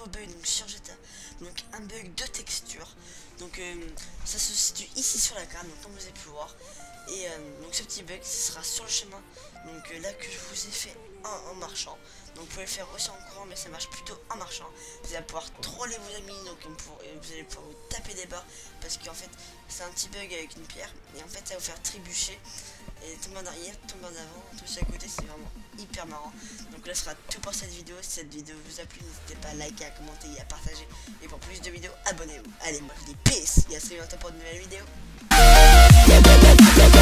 bug donc sur GTA, donc un bug de texture. Donc ça se situe ici sur la carte, donc comme vous avez pu voir. Et donc ce petit bug ce sera sur le chemin, donc là que je vous ai fait en marchant. Donc vous pouvez le faire aussi en courant, mais ça marche plutôt en marchant. Vous allez pouvoir troller vos amis, donc vous allez pouvoir vous taper des barres, parce qu'en fait c'est un petit bug avec une pierre, et en fait ça va vous faire trébucher et tomber en arrière, tomber en avant, tout à côté. C'est vraiment hyper marrant. Donc là ce sera tout pour cette vidéo. Si cette vidéo vous a plu, n'hésitez pas à liker, à commenter et à partager. Et pour plus de vidéos, abonnez-vous. Allez, moi je vous dis peace et à très bientôt pour de nouvelles vidéos.